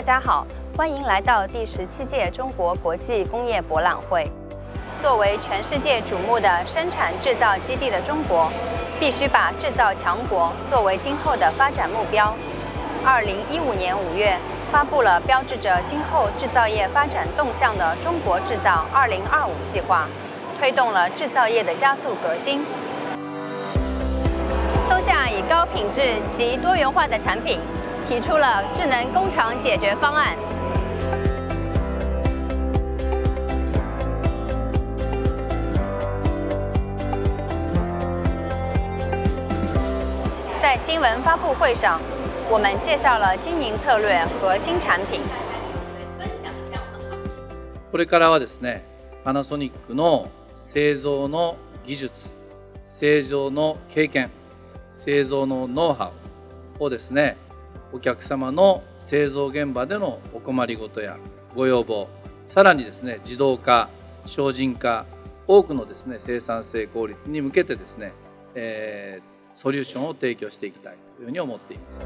大家好，欢迎来到第17届中国国际工业博览会。作为全世界瞩目的生产制造基地的中国，必须把制造强国作为今后的发展目标。2015年5月，发布了标志着今后制造业发展动向的《中国制造2025》计划，推动了制造业的加速革新。松下以高品质其多元化的产品，提出了智能工厂解决方案。在新闻发布会上，我们介紹了經營策略和新產品。 これからはですね、パナソニックの製造の技術、製造の経験、製造のノウハウをですね、お客様の製造現場でのお困りごとやご要望、さらにですね、自動化、精進化、多くのですね、生産性効率に向けてですね、ソリューションを提供していきたいというふうに思っています。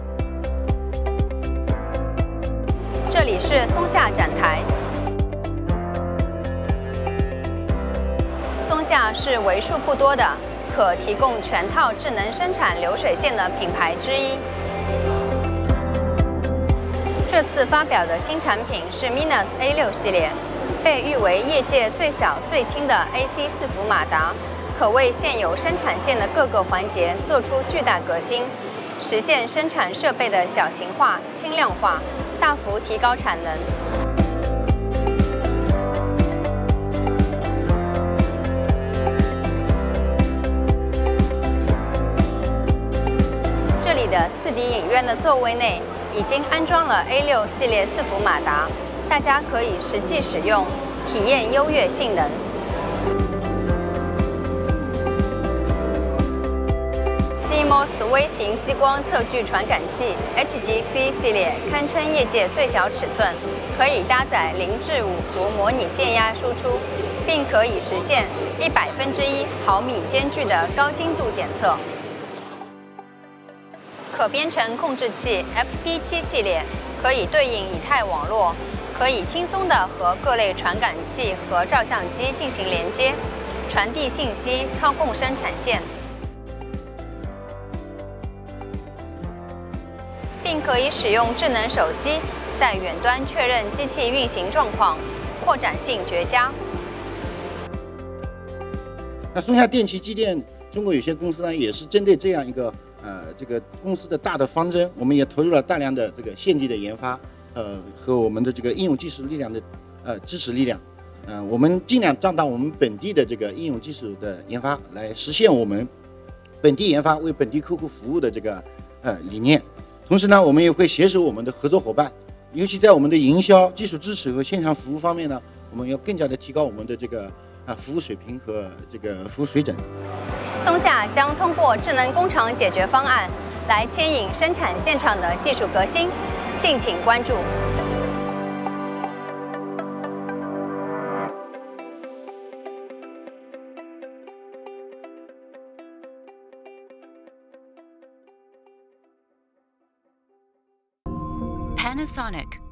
这里是松下展台。松下是为数不多的可提供全套智能生产流水线的品牌之一。这次发表的新产品是 Minus A6 系列，被誉为业界最小最轻的 AC 4伏马达。可为现有生产线的各个环节做出巨大革新，实现生产设备的小型化、轻量化，大幅提高产能。这里的4D 影院的座位内已经安装了 A6 系列4伏马达，大家可以实际使用，体验优越性能。CMOS 微型激光测距传感器 HGC 系列堪称业界最小尺寸，可以搭载0至5伏模拟电压输出，并可以实现1/100毫米间距的高精度检测。可编程控制器 FP7 系列可以对应以太网络，可以轻松地和各类传感器和照相机进行连接，传递信息，操控生产线。并可以使用智能手机在远端确认机器运行状况，扩展性绝佳。 那松下电器机电中国有限公司呢，也是针对这样一个这个公司的大的方针，我们也投入了大量的这个现地的研发，和我们的这个应用技术力量的支持力量，我们尽量壮大我们本地的这个应用技术的研发，来实现我们本地研发为本地客户服务的这个理念。同时呢，我们也会携手我们的合作伙伴，尤其在我们的营销、技术支持和现场服务方面呢，我们要更加的提高我们的这个服务水平和这个服务水准。 松下将通过智能工厂解决方案来牵引生产现场的技术革新，敬请关注。 Panasonic